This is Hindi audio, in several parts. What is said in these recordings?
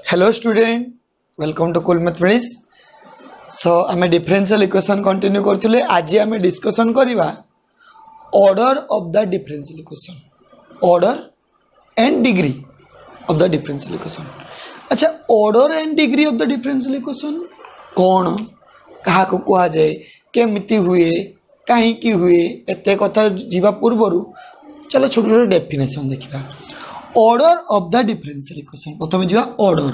Hello student, welcome to cool mathematics. So आम डिफरेंशियल इक्वेशन कंटिन्यू करथिले। आज आम डिस्कशन करवा order of the differential equation, order and degree of the differential equation. अच्छा, order and degree of the differential equation कौन, क्या कह जाए, केमिति हुए, कहीं हुए, एत कथा जीवा पूर्व चलो छोटे छोटे डेफिनेशन देखा। Order of the differential equation प्रथम जा ऑर्डर।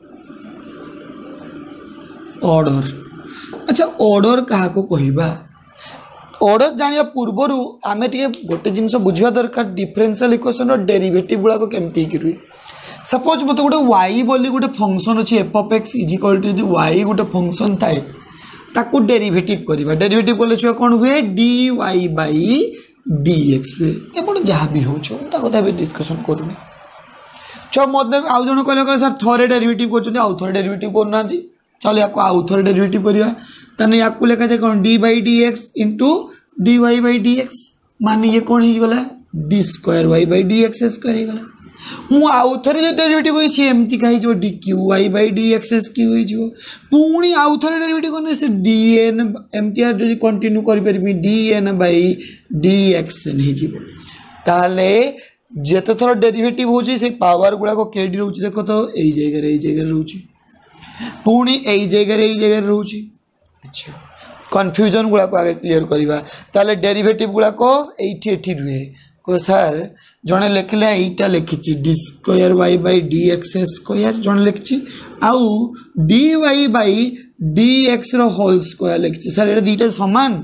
ऑर्डर अच्छा, ऑर्डर क्या कहवा, ऑर्डर जानिया पूर्वर आम गोटे जिनस बुझा दरकार डिफरेंशियल इक्वेशन डेरिवेटिव गुड़ाक केमती रुए। सपोज मत गोटे वाई बोली गोटे फंक्शन अच्छी f of x is equal to यदि वाई गोटे फंक्शन थाए ताकू डेरिवेटिव करवा। डेरिवेटिव कले छुआ कौन हुए, d y by d x हुए। एपटे जहाँ भी हो कथा डिस्कसन करूनी छुआ मत आउ जन कहले सर थरे डेरिवेटिव कर डेरिवेटिव करना। चलो या आउ थे डेरिवेटिव करवा या लिखा जाए कौन, d by d x into d y by d x, मान ये कौन होगा d square y by d x square होगा। मु आउ थे जो डेरिवेटिव करमती का d cube y by d x cube हो पुणी आउ थे डेरिवेटिव करने से डी एन एमती कंटिन्यू करी d n by d x n हो। जेते थर डेरिवेटिव हो पावर गुड़ाक केडी रोचे देख तो यही जगह रोचे पुणी यही जगह रोचे। अच्छा, कन्फ्यूजन गुड़ाक आगे क्लीयर करवा। ताले डेरिवेटिव गुड़ाक ये रुए को सर जड़े लिखले यहीटा लिखी d square y by d x square, जड़े लिखी आउ d y by d x whole square लिखी। सर ये दुईटा सामान,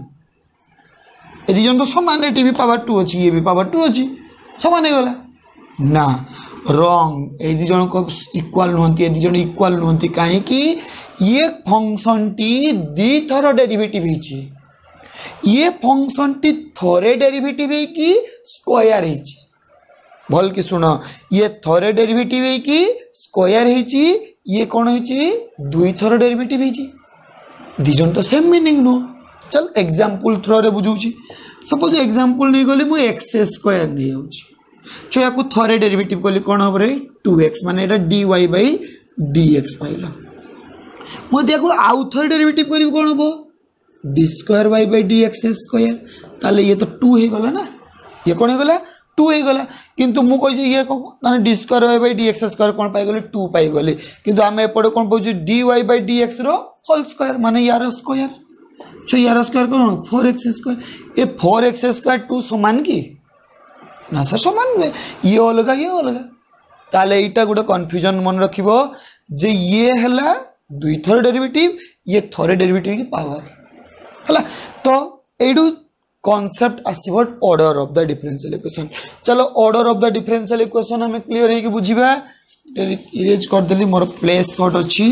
ये दुजन तो सामान, ये भी पावर 2 अच्छी ये भी पावर 2 अच्छी, समान हो गला ना। रॉन्ग, ये दुजन को इक्वाल नुहति, ये दुजन इक्वाल नुहति कहीं ये फंक्शन टी दी थर डेरिवेटिव होची, ये फंक्शन टी थरे डेरिवेटिव है कि स्क्वायर है। भल कि सुन, ये थरे डेरिवेटिव है कि स्क्वायर है, ये कौन है दुई थर डेरिवेटिव है, दुजन तो सेम मीनिंग नो। चल एग्जांपल थ्रो रे बुझाऊँ। सपोज एग्जांपल नहीं गली मुझे एक्स स्क्वायर नहीं आउची छो या थरे डेरिवेटिव कली कौन हम 2x माने एटा d y by d x पाइल। मुझे आउ थे डेरिवेटिव करी कौन हम d square y by d x square, ताले ये तो 2 हो गला ना, ये कौन हो गला 2 हो गला। किंतु मु कहि ये कौन d square y by d x square कौन पाई गले 2 पाई गले, किंतु आम एपटे कौन पाउछु d y by d x रो होल स्क्वायर माने यार स्क्वायर छो यार स्क्वायर कौन 4x स्क्वायर। ये 4x स्क्वायर 2 समान की ना सर समान नुहे, ये अलग ये अलग। ताले एटा गोटे कन्फ्यूजन मन रखिबो जे ये हला दुई थर डेरिवेटिव, ये थरे डेरिवेटिव की पावर हला। तो एडू कॉन्सेप्ट आसीबो order of the differential equation. चलो order of the differential equation हमें क्लियर है कि बुझिबा। इरेज कर देली मोर प्लेस शॉर्ट अछि।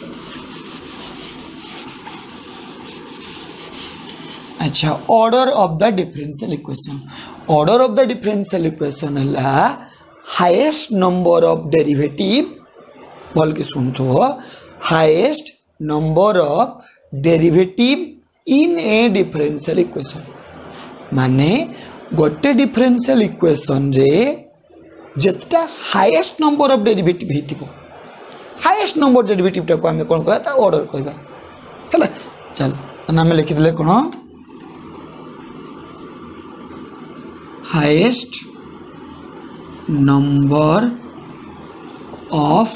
अच्छा, order of the differential equation, order of the differential equation है हाईएस्ट नंबर ऑफ डेरिवेटिव। बोल के सुन तो, highest number of derivative in a differential equation माने गोटे डिफरेंशियल इक्वेशन रे जितना हाईएस्ट नंबर ऑफ डेरिवेटिव हेतिबो, हाईएस्ट नंबर डेरिवेटिव टाको आमे कोन कहता ता ऑर्डर कहबा हला। चल नाम लिखि देले कोन, highest number of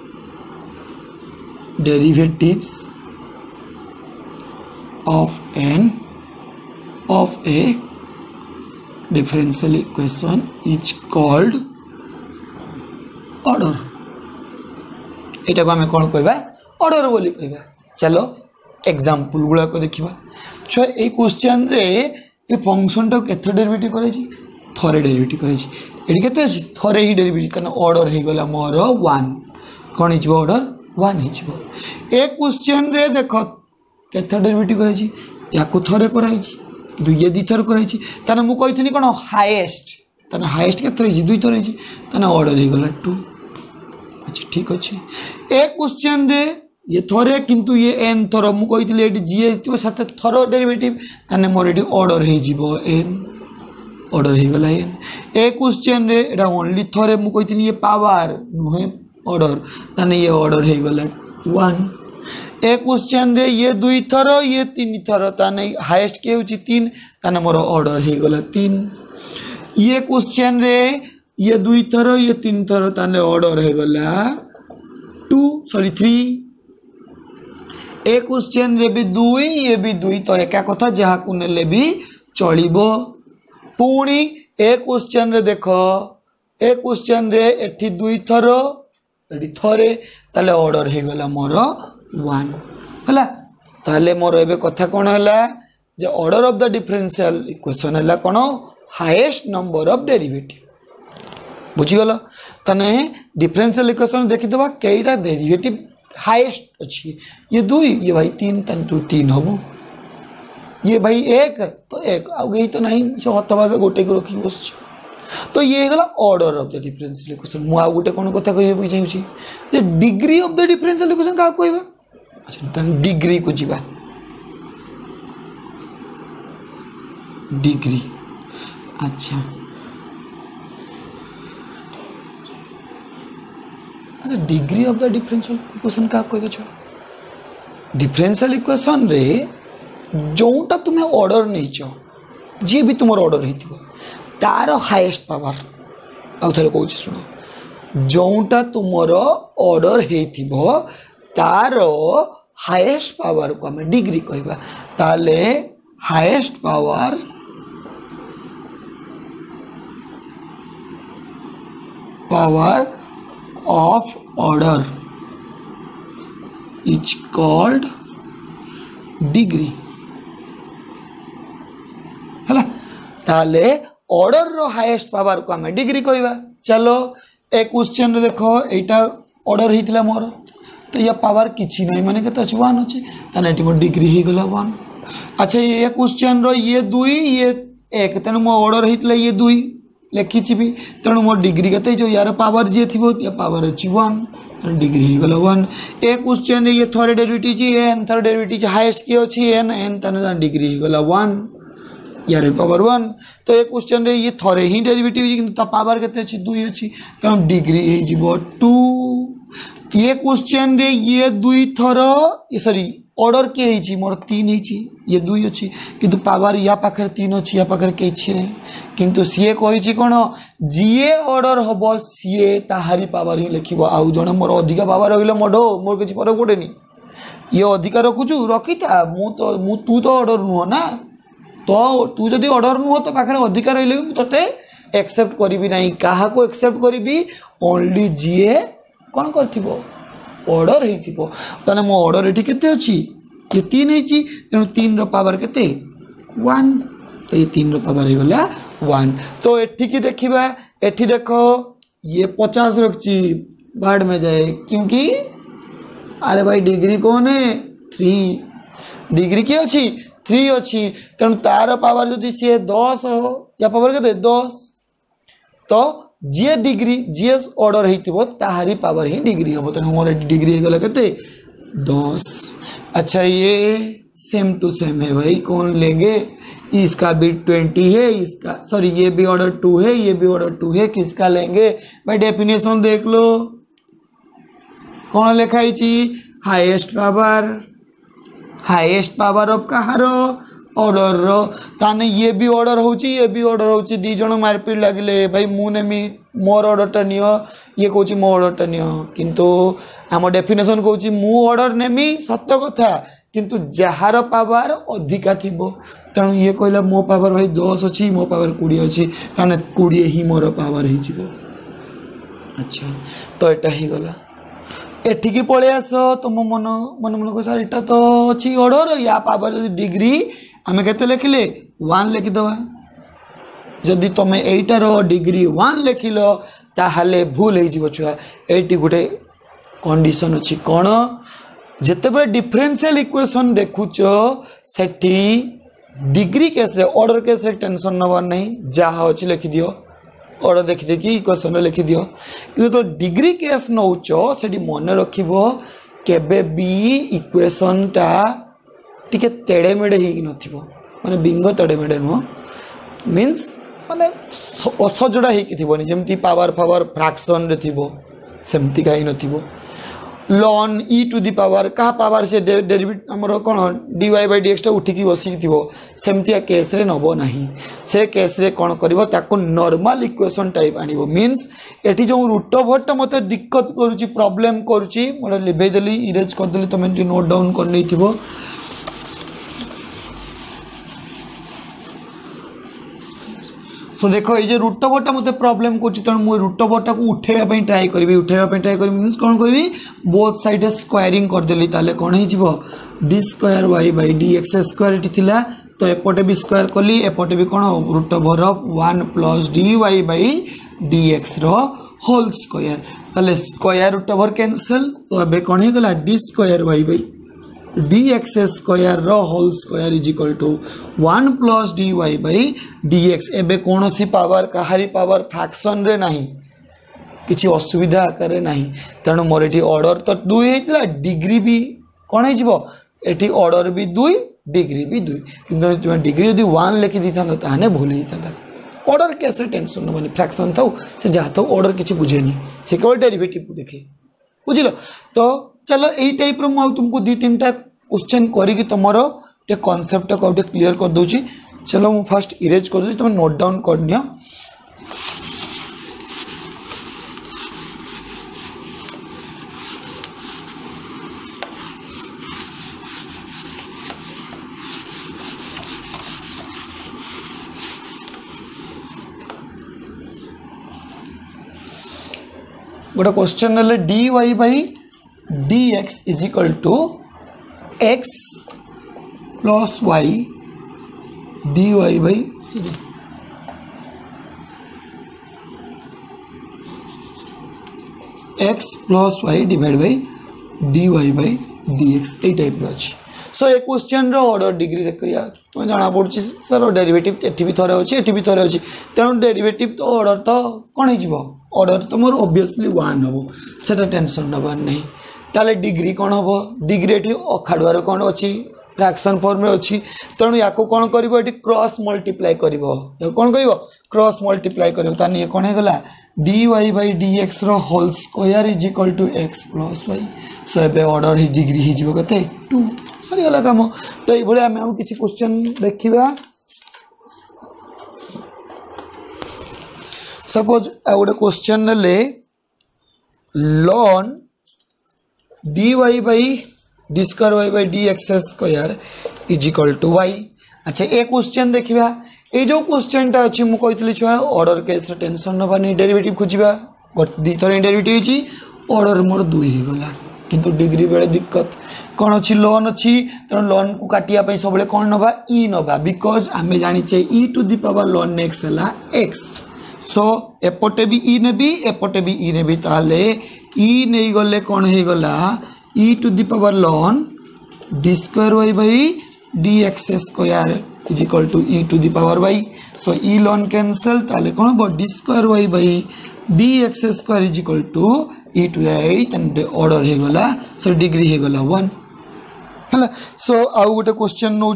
derivatives of a differential equation is called order. एटा को आमे कोन कहबा ऑर्डर बोली कहबा। चलो एग्जांपल गुड़ा को देखिबा। छो ए क्वेश्चन रे ये फंक्शन टा केते डेरिवेटिव करे छी, थरे डेरिवेटिव करे छी। एडी केते अछि थरे ही डेरिवेटिव कना ऑर्डर हे गला मोर 1 कोन हिजबो ऑर्डर 1 हिजबो। ए क्वेश्चन रे देखो केते डेरिवेटिव करे छी, याको थरे कराई छी, दुई दी थर कराई छी, ताने मु कहिथनी कोन हाईएस्ट, ताने हाईएस्ट केते रे छी दुई थर छी, ताने ऑर्डर हे गला 2। अच्छा ठीक अछि। ए क्वेश्चन रे ये थरे किंतु ये एन थर मु कहिथले एडी जी साथे थर डेरिवेटिव, ताने मोर एडी ऑर्डर हे जिवो एन, ऑर्डर हो गला एन। ए क्वेश्चन रे एटा ओनली थरे मु कहिथनी ये पावर नुहे ऑर्डर ताने ये ऑर्डर हे गला 1 ए क्वेश्चन रे ये 2 थर ये 3 थर ताने हाईएस्ट के होची 3 ताने मोर ऑर्डर हे गला 3 ये क्वेश्चन रे ये 2 थर ये 3 थर ताने ऑर्डर हे गला 3 ए क्वेश्चन रे भी 2 ये भी 2 तो एका कथा जहा को नेले भी चलिबो पुणी ए क्वेश्चन रे देखो ए क्वेश्चन रे एठी 2 थर एठी थरे ताले ऑर्डर हे गला मोर 1 हला ताले मोर एबे कथा कोन हला जे order of the differential equation हला कोन हाईएस्ट नंबर ऑफ डेरिवेटिव बुझी गलो तने डिफरेंशियल इक्वेशन देखि दबा केइटा डेरिवेटिव हाईएस्ट अछि ये 2 ये भाई 3 तन 3 हबो ये भाई 1 तो 1 आ गई तो नहीं जो हतबा के गोटे को रखी बस तो ये गला order of the differential equation मु आ गोटे कोन कथा कहबे बुझाइ छी जे degree of the differential equation का कहबा अच्छा तन डिग्री को जीवा डिग्री अच्छा अच्छा degree of the differential equation का कहबे छ डिफरेंशियल इक्वेशन रे जोटा तुम्हें ऑर्डर नहीं छ जे भी तुम ऑर्डर हेतिबो तार हाईएस्ट पावर आउ थरे कहू सुनो जोटा तुमर ऑर्डर हेतिबो तार हाईएस्ट पावर को हमें डिग्री कहबा ताले highest power of order is called degree हला ताले ऑर्डर रो हाईएस्ट पावर को हमें डिग्री कहबा चलो एक क्वेश्चन देखो एटा ऑर्डर हेतिला मोर तो या पावर किछि नहीं माने केते अछि 1 अछि तने एटी मोर डिग्री हे गला 1 अच्छा ये क्वेश्चन रो ये 2 ये 1 तने मो ऑर्डर हेतिला ये 2 लिखिछि भी तने मोर डिग्री केते जो यार पावर जे थिबो या पावर अछि 1 तने डिग्री हे गला 1 ए क्वेश्चन ये थर्ड डेरिवेटिव जी n थर्ड डेरिवेटिव हाईएस्ट के अछि n तने डिग्री हे गला 1 यार पावर 1 तो एक क्वेश्चन रे ये थरे ही डेरिवेटिव किंतु ता पावर केते अछि 2 अछि तो डिग्री हे जिवो 2 ये क्वेश्चन रे ये 2 थर ये सॉरी ऑर्डर के हे छि मोर 3 हे छि ये 2 अछि किंतु पावर या पाखर 3 अछि या पाखर के छि नै किंतु सीए कहि छि कोन जीए ऑर्डर हबो सीए ताहारी पावर ही लिखिबो आउ जने मोर अधिका पावर होइले मोडो मोर किछि फरक पड़ेनी ये अधिका रखुछु रखिता मु तू तो ऑर्डर नुह ना तो तू जदि ऑर्डर नुह तो पाखरे अधिकार रहिले भी तते एक्सेप्ट करिवि नाही काहा को एक्सेप्ट करिवि ओनली जीए कोन करथिबो ऑर्डर हेतिबो तने मो ऑर्डर एठी केते अछि ये 3 हेछि तेनु 3 रो पावर केते 1 तो ये 3 रो पावर हे गला 1 तो एठी की देखिबा एठी देखो ये 50 रखछि बाढ़ में जाए क्योंकि अरे भाई डिग्री कौन है 3 डिग्री के अछि 3 अच्छी तेणु तार पावर जदि सी 10 हो या पावर के 10 तो जी डिग्री जीएस ऑर्डर होती ताहारी पावर ही डिग्री हम तेणु मोर डिग्री गला के 10 अच्छा ये सेम टू सेम है भाई कौन लेंगे इसका भी 20 है इसका सॉरी ये भी ऑर्डर 2 है ये भी ऑर्डर 2 है किसका लेंगे भाई डेफिनेशन देख लो कौन लिखाई हाईएस्ट पावर ऑफ कहार ऑर्डर रो ताने ये भी ऑर्डर होची ये भी ऑर्डर होची दी जण मारपीट लागले भाई मु नेमी मोर ऑर्डरटा नियो ये कहूची मो ऑर्डरटा नियो किंतु आम डेफिनेशन कहूची मु ऑर्डर नेमी सत्य कथा किंतु जहार पावर अधिका थिबो तेणु ये कहला मो पावर भाई 10 अच्छी मो पावर 20 अच्छी ताने 20 ही मोर पावर ही जीवो अच्छा तो एटा ही गला एठिकी पळे आस तुम मन मन मन को सर एटा तो अच्छी ऑर्डर या पावर डिग्री आमे केते लिखिले 1 लिखि दवा जदि तुम एटार डिग्री 1 लिखिलो ताहाले भूल हो जीवो छुआ एटी गुटे कंडीशन अछि कोन जेतेबे डिफरेंशियल इक्वेशन देखुचो सेठी डिग्री केस रे ऑर्डर केस रे टेंशन नवर नहीं जहा अछि लिखि दियो ऑर्डर देखि देखि इक्वेशन लिखि दियो कि तो डिग्री केस नउचो सेठी मन रखिबो केबे बी इक्वेशन टा टिके तेड़े मेड़े ही नथिबो माने बिंगो तेड़े मेड़े नो मींस माने असजड़ा ही थिबोनी जेमती पावर फ्रैक्शन रे थिबो सेमती कहीं नथिबो ln e to the power का पावर से डेरिवेटिव हमरो कोन dy by dx टा उठिकी बसी थिबो सेमतिया केस रे नबो नाही से केस रे कोन करबो ताको नॉर्मल इक्वेशन टाइप आनिबो मींस एठी जो रूट ओवर टा मते दिक्कत करूची प्रॉब्लम करूची मोडा लिभे देली इरेज कर देली तमे नोट डाउन कर नै थिबो सो देखो ये रूट ओवर मत प्रॉब्लम कर रूट ओवर को उठेबा ट्राए करी मीन्स कौन करी बोथ साइड स्क्वायरिंग करदेली ताले कौन हो d square y by d x square ये तो एपटे भी स्क्वायर कली एपटे भी कौन root over of 1 plus d y by d x whole square ताले स्क्वायर रूट ओवर कैंसल तो अबे कौन हो गला d square y by d x square whole square is equal to 1 plus d y by d x एबे कौन सी पावर कहारी पावर फ्रैक्शन रे नहीं किसी असुविधा आकार नहीं तेणु मोर ये ऑर्डर तो 2 होता डिग्री भी कौन हो ऑर्डर भी 2 डिग्री भी 2 कि डिग्री यदि 1 लिखि दी था ताने भूल होता ऑर्डर कैसे टेंशन नबनी फ्रैक्शन था से जहाँ था ऑर्डर किसी बुझेनी से केवल डेरिवेटिव देखे बुझल तो चलो यही टाइप रो तुमको 2-3टा क्वेश्चन करी तुम कॉन्सेप्ट को क्लीयर कर दूची चलो मु फर्स्ट इरेज कर दूची तुम नोट डाउन कर नियो गोटे क्वेश्चन है d y by d x is equal to x plus y d y by x plus y divide by d y by d x यही टाइप अच्छी सो ये क्वेश्चन ऑर्डर डिग्री देख करिया तुम्हें जाना पड़ी सर डेरिवेटिव एटी भी थोड़े अच्छी एटी भी थोड़े अच्छी तेणु डेरिवेटिव तो ऑर्डर तो कौन हो ऑर्डर तो मोर ऑब्वियसली 1 हम से टेंशन नबार नहीं ताले डिग्री कौन हम डिग्री ये अखाड़ुआर कौन अच्छी फ्रैक्शन फॉर्म अच्छी तेणु या कौन कर क्रॉस मल्टीप्लाई कर कौन कर क्रॉस मल्टीप्लाई कर ये कौन होगा d y by d x whole square is equal to x plus y so ए ऑर्डर ही डिग्री हो 2 सरीगला कम तो ये आम किसी क्वेश्चन देखा सपोज गोटे क्वेश्चन ले ln d y by d square y by d x square is equal to y अच्छा ये क्वेश्चन देखा ये जो क्वेश्चन टा अच्छी मुझे छुआ ऑर्डर केस टेंशन नबानी डेरिवेटिव खोजा दी थर डेरिवेटिव ऑर्डर मोर 2 हो गला किंतु डिग्री बेले दिक्कत कौन अच्छी लॉन अच्छी तेणु लॉन को काटिया सब कौन नवा ई नवा बिकज आम जाचे e to the power ln x है एक्स सो एपटे भी ई नेबी एपटे भी ई नेबी ताले ई नहीं गले कौन हो गला e to the power ln d square y by d x square is equal to e to the power y so e ln cancel ताले कौन हम d square y by d x square is equal to e to eight order हो गला सो डिग्री हो गला 1 है सो आउ गोटे question now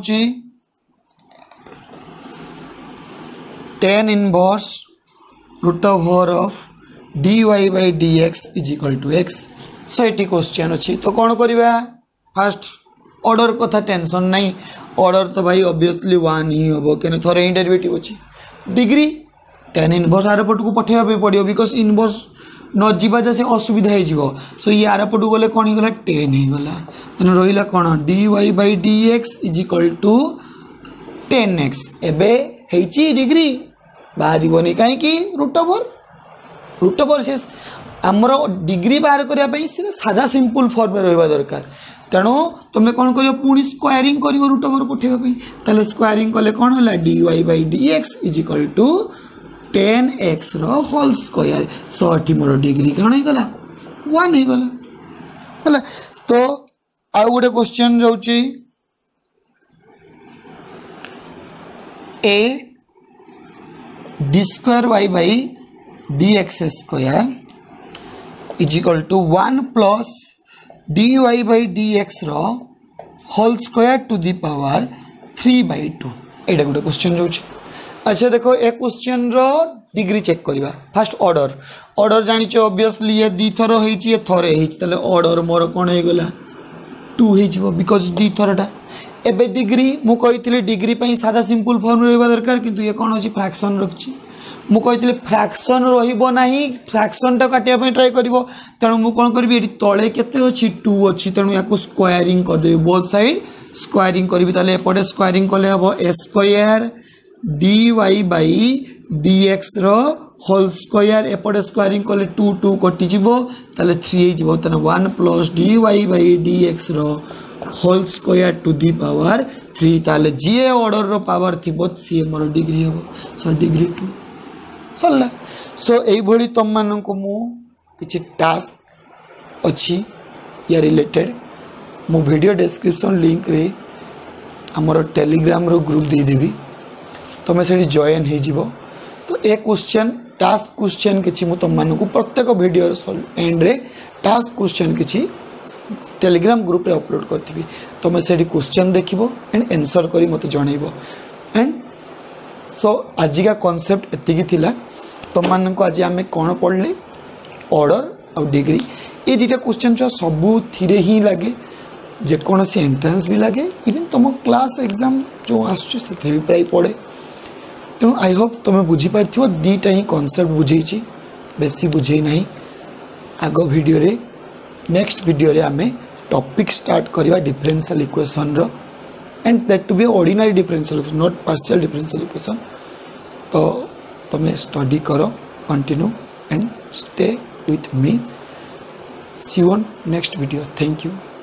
tan inverse root over of dy by dx is equal to x so ये क्वेश्चन अच्छी तो कौन करवा फास्ट ऑर्डर कथा टेंशन नहीं ऑर्डर तो भाई ऑब्वियसली 1 ही हम क्या थोड़े ही डेरिवेटिव अच्छी डिग्री tan इनवर्स आर पट को पठेबा पड़ो बिकज इनवर्स न जीवा जैसे असुविधा हो सो ये आर पटू गले कौन होगा 10 हो गला रहा कौन dy by dx is equal to 10x एबे डिग्री बाहर कहीं रूट ओवर से आमर डिग्री बाहर करने सादा सिंपल फॉर्म में रहा दरकार तेणु तुम कौन कर पुणी स्क्वायरिंग कर रूट ओवर पठेबा ताले स्क्वायरिंग कले कौन है d y by d x is equal to 10x whole square so ये मोर डिग्री कौन होगा 1 हो गला तो आउ गोटे क्वेश्चन जाऊँगी ए d square y by d x square is equal to 1 plus d y by d x whole square to the power 3/2 एटा गोटे क्वेश्चन जाऊँगी अच्छा देखो ए क्वेश्चन डिग्री चेक करवा फास्ट ऑर्डर जानिच ऑब्वियसली ये दी थर होइछि ये थरे होइछि तले ऑर्डर मोर कोन हे गला 2 हे जिवो बिकॉज दी थरटा एबे डिग्री मु कहितली डिग्री पई सादा सिंपल फॉर्म रहबा दरकार किंतु ये कोन होछि फ्रैक्शन रखछि मु कहितली फ्रैक्शन रहिबो नाही फ्रैक्शन टा काटिया पई ट्राई करबो तणु मु कोन करबी एठी तळे केते अछि 2 अछि तणु याको स्क्वायरिंग कर देबो बोथ साइड स्क्वायरिंग करबी ताले एपटे स्क्वायरिंग करले हबो a square dy by dx रो होल स्क्वायर एपटे स्क्वायरिंग करले 2 2 कटि जिवो ताले 3 हे जिवो तने 1 प्लस dy बाय dx रो whole square to the power 3 ताले जे ऑर्डर रो पावर थिबो सी मोर डिग्री हबो सो डिग्री 2 सरला सो एई भली तम मानन को मु किछि टास्क अछि या रिलेटेड मु वीडियो डिस्क्रिप्शन लिंक रे हमर टेलीग्राम रो ग्रुप दे देबी तमे सेठी जॉइन हे जिवो तो ए क्वेश्चन टास्क क्वेश्चन किछि मु तम मानन को प्रत्येक वीडियो एंड रे टास्क क्वेश्चन किछि टेलीग्राम ग्रुप रे अपलोड करथिबी तमे सेठी क्वेश्चन देखिबो एंड आंसर करी मते जणाइबो एंड सो आज का कॉन्सेप्ट एतिकी थिला तुम मान को आज आम कौन पढ़ले ऑर्डर और डिग्री ये दुटा क्वेश्चन जो सबू थिरे ही लगे जेकोसी एंट्रेंस भी लगे इवन तुम क्लास एग्जाम जो आसुच्छे भी प्राय पड़े तेणु आई होप तुम बुझीपार दीटा ही कॉन्सेप्ट बुझे बेसी बुझे ना आग वीडियो रे नेक्स्ट वीडियो रे आमे टॉपिक स्टार्ट करवा डिफरेंशियल इक्वेशन रो and that to be ordinary differential equation not partial differential equation तो तुम्हें स्टडी करो continue and stay with me see you on next video thank you.